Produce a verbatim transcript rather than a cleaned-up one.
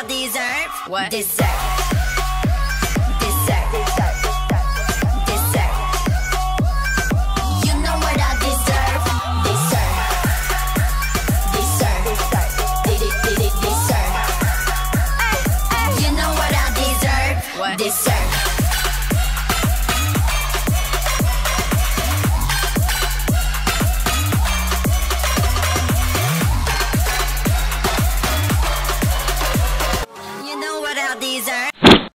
deserve? What? Dessert. Dessert. Dessert. You know what I deserve? Dessert. Dessert. Did it, did it, dessert. You know what I deserve? What? Dessert.